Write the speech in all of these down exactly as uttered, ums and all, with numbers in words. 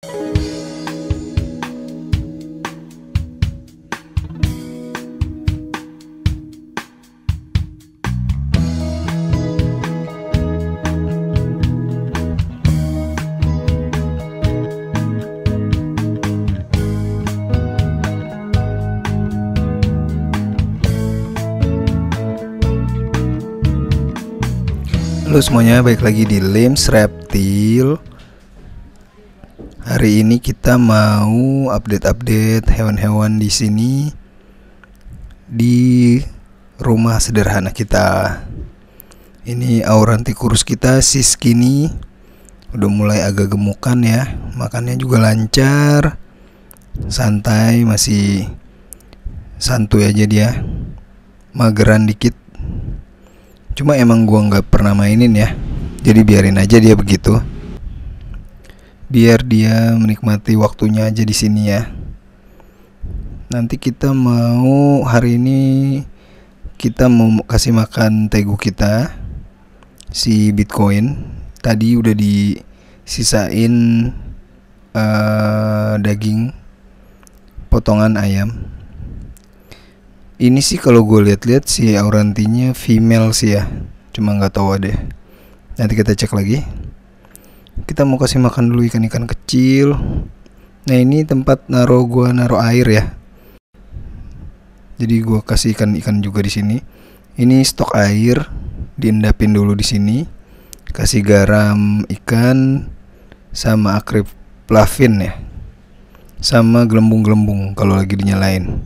Halo semuanya, balik lagi di Lims Reptil. Hari ini kita mau update-update hewan-hewan di sini di rumah sederhana kita. Ini Aurantikurus kita si skinny, udah mulai agak gemukan ya, makannya juga lancar, santai, masih santuy aja dia, mageran dikit. Cuma emang gua nggak pernah mainin ya, jadi biarin aja dia begitu. Biar dia menikmati waktunya aja di sini ya. Nanti kita mau hari ini kita mau kasih makan tegu kita si Bitcoin. Tadi udah disisain uh, daging potongan ayam. Ini sih kalau gue lihat-lihat si Aurantinya female sih ya, cuma nggak tahu deh. Nanti kita cek lagi. Kita mau kasih makan dulu ikan-ikan kecil. Nah ini tempat naro gua naro air ya. Jadi gua kasih ikan-ikan juga di sini. Ini stok air, diendapin dulu di sini. Kasih garam ikan sama akriplavin ya, sama gelembung-gelembung kalau lagi dinyalain.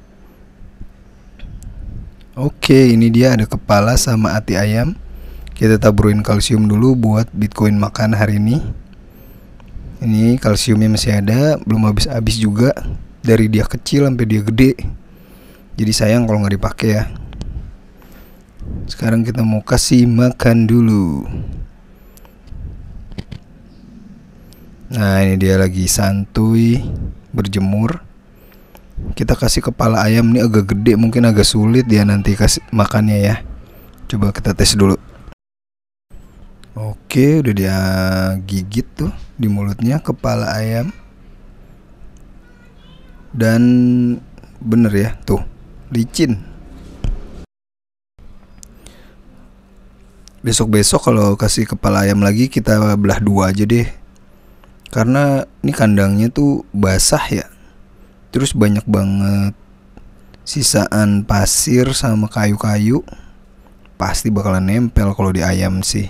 Oke, ini dia ada kepala sama hati ayam. Kita taburin kalsium dulu buat Bitcoin makan hari ini. Ini kalsiumnya masih ada, belum habis-habis juga. Dari dia kecil sampai dia gede. Jadi sayang kalau nggak dipakai ya. Sekarang kita mau kasih makan dulu. Nah, ini dia lagi santuy berjemur. Kita kasih kepala ayam nih agak gede, mungkin agak sulit dia nanti kasih makannya ya. Coba kita tes dulu. Oke, udah dia gigit tuh di mulutnya kepala ayam. Dan bener ya, tuh licin. Besok-besok kalau kasih kepala ayam lagi kita belah dua aja deh. Karena ini kandangnya tuh basah ya. Terus banyak banget sisaan pasir sama kayu-kayu. Pasti bakalan nempel kalau di ayam sih.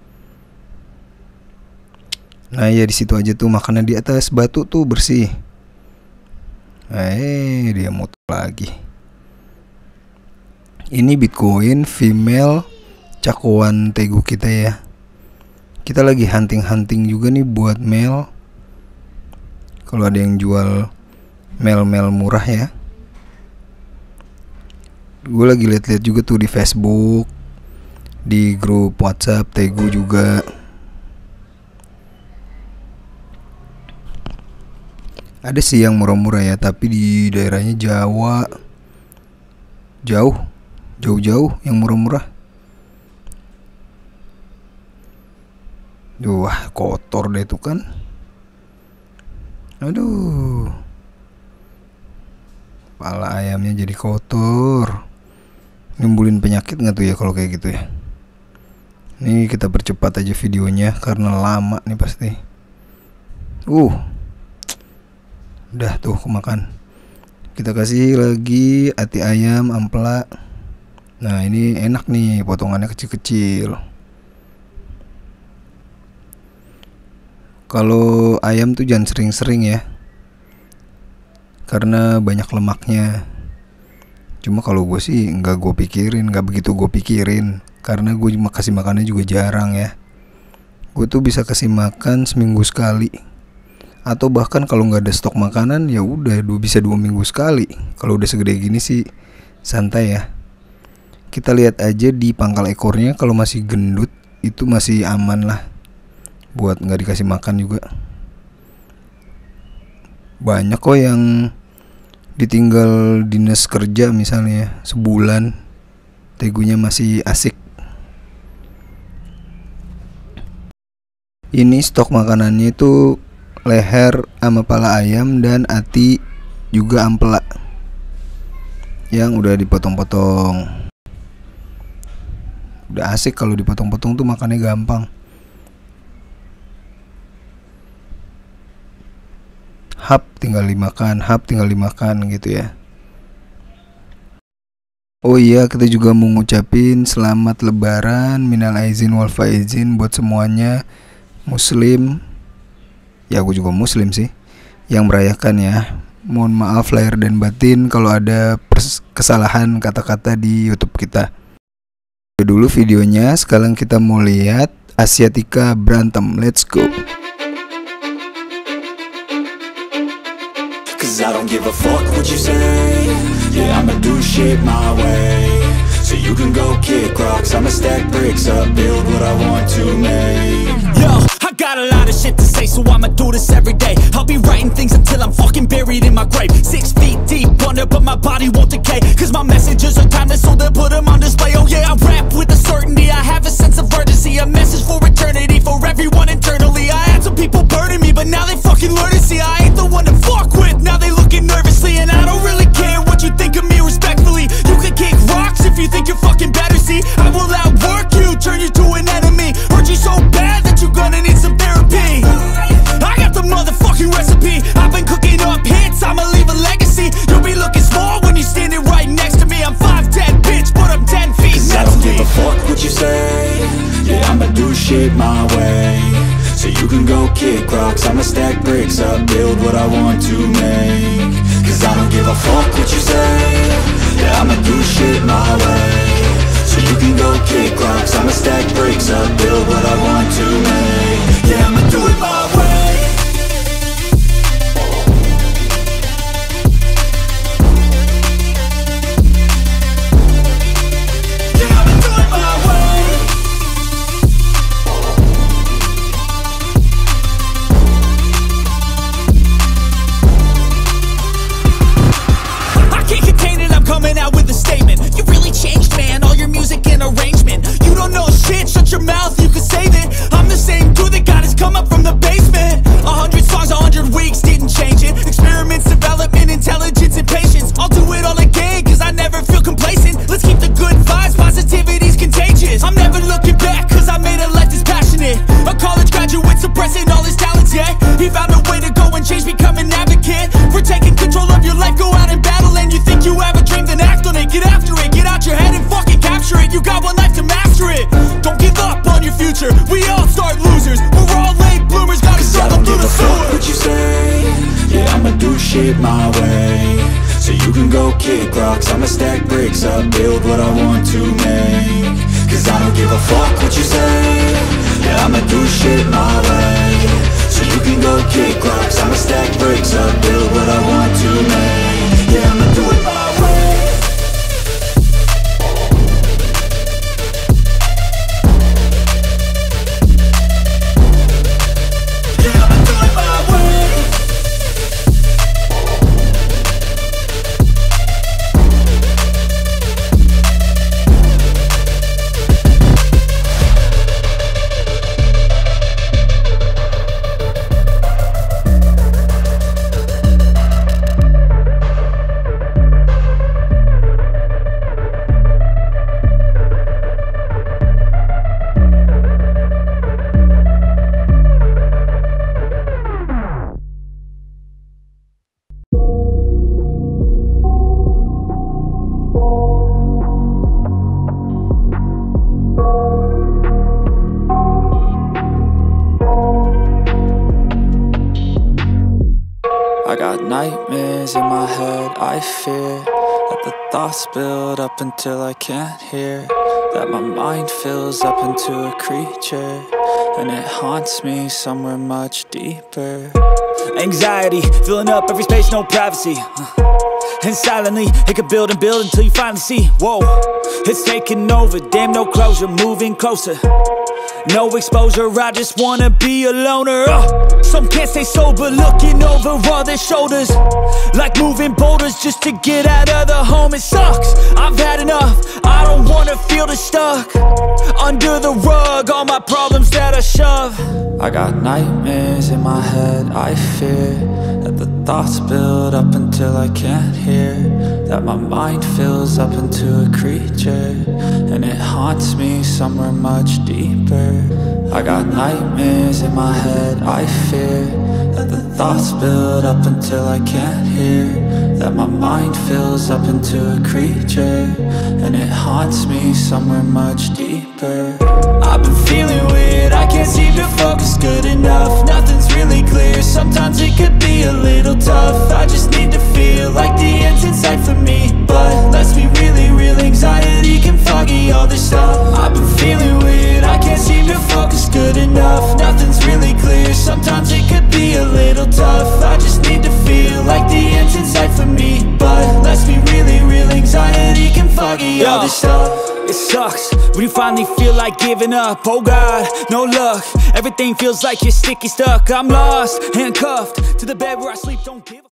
Nah ya di situ aja tuh, makannya di atas batu tuh bersih. Eh dia muter lagi. Ini Bitcoin female cakuan tegu kita ya. Kita lagi hunting-hunting juga nih buat male. Kalau ada yang jual mel-mel murah ya. Gue lagi lihat-lihat juga tuh di Facebook, di grup WhatsApp Tegu juga. Ada sih yang murah-murah ya, tapi di daerahnya Jawa jauh, jauh-jauh yang murah-murah. Wah kotor deh tuh kan. Aduh, kepala ayamnya jadi kotor. Nimbulin penyakit nggak tuh ya kalau kayak gitu ya. Nih kita percepat aja videonya karena lama nih pasti. Uh, udah tuh kemakan. Kita kasih lagi hati ayam ampela. Nah ini enak nih, potongannya kecil-kecil. Kalau ayam tuh jangan sering-sering ya, karena banyak lemaknya. Cuma kalau gue sih nggak gue pikirin, nggak begitu gue pikirin, karena gue kasih makannya juga jarang ya. Gue tuh bisa kasih makan seminggu sekali, atau bahkan kalau nggak ada stok makanan ya udah dua bisa dua minggu sekali. Kalau udah segede gini sih santai ya. Kita lihat aja di pangkal ekornya, kalau masih gendut itu masih aman lah buat nggak dikasih makan juga. Banyak kok yang ditinggal dinas kerja misalnya sebulan, tegunya masih asik. Ini stok makanannya itu leher sama pala ayam, dan ati juga ampela yang udah dipotong-potong. Udah asik kalau dipotong-potong tuh, makannya gampang. Hap tinggal dimakan, hap tinggal dimakan gitu ya. Oh iya, kita juga mau ngucapin selamat lebaran, minal aizin wal faizin buat semuanya muslim. Ya aku juga muslim sih yang merayakan ya. Mohon maaf lahir dan batin kalau ada kesalahan kata-kata di YouTube kita. Dulu videonya, sekarang kita mau lihat Asiatica berantem. Let's go. Cause I don't give a fuck what you say. Yeah, I'ma do shit my way. So you can go kick rocks, I'ma stack bricks up, build what I want to make. Yo, I got a lot of shit to say, so I'ma do this every day. I'll be writing things until I'm fucking buried in my grave. Six feet deep under, but my body won't decay. Cause my messages are timeless, so they'll put them on display. Oh yeah, I rap with a certainty, I have a sense of urgency. A message for eternity, for everyone internally. I had some people burning me, but now they fucking learn to see I ain't the one to fuck with, now they looking nervously. And I don't really care what you think of me, respectfully. You can kick rocks if you think you're fucking better, see I will outwork you, turn you to an enemy. Hurt you so bad that you're gonna need some therapy. I got the motherfucking recipe, I've been cooking up hits, I'ma leave a legacy. You'll be looking small when you're standing right next to me. I'm five ten, bitch, but I'm ten feet. Cause I don't give a fuck what you say. Yeah, I'ma do shit my way. So you can go kick rocks, I'ma stack bricks up, build what I want to make. Cause I don't give a fuck what you say. Yeah, I'ma do shit my way. So you can go kick rocks, I'ma stack bricks up, build what I want to make. Yeah, I'ma do it my way. Shut your mouth, you can save it. I'm the same dude that got his come up from the basement. A hundred songs, a hundred weeks, didn't change it. Experiments, development, intelligence, and patience. I'll do it all again, cause I never feel complacent. Let's keep the good vibes, positivity's contagious. I'm never looking back, cause I made a life that's passionate. A college graduate suppressing all his talents, yeah. He found a way to go and change, become an advocate. For taking control of your life, go out and battle. And you think you have a dream, then act on it. Get after it, get out your head and fucking capture it. You got one life to master it. Don't give up on your future, we all start losers. We're all late bloomers, gotta struggle through the sewer. I don't give a fuck what you say. Yeah, I'ma do shit my way. So you can go kick rocks, I'ma stack bricks up, build what I want to make. Cause I don't give a fuck what you say. Yeah, I'ma do shit my way. So you can go kick rocks, I'ma stack bricks up, build what I want to make. Yeah, I'ma do it my way. I got nightmares in my head, I fear that the thoughts build up until I can't hear, that my mind fills up into a creature, and it haunts me somewhere much deeper. Anxiety, filling up every space, no privacy, and silently, it could build and build until you finally see, whoa, it's taking over, damn no closure, moving closer. no exposure, I just wanna be a loner. uh, Some can't stay sober, looking over all their shoulders, like moving boulders just to get out of the home. It sucks, I've had enough, I don't wanna feel the stuck under the rug, all my problems that I shove. I got nightmares in my head, I fear that the thoughts build up until I can't hear, that my mind fills up into a creature, and it haunts me somewhere much deeper. I got nightmares in my head, I fear that the thoughts build up until I can't hear, that my mind fills up into a creature, and it haunts me somewhere much deeper. I've been feeling weird, I can't seem to focus good enough. Nothing's really clear, sometimes it could be a little tough. I just need to feel like the end's in sight for me, but let's be really real, anxiety can foggy all this stuff. I've been feeling weird, I can't seem to focus good enough. Nothing's really clear, sometimes it could be a little tough. I just need to feel like the end's in sight for me, but let's be really real, anxiety can foggy all this stuff. It sucks when you finally feel like giving up. Oh God, no luck, everything feels like you're sticky stuck. I'm lost, handcuffed to the bed where I sleep, don't give a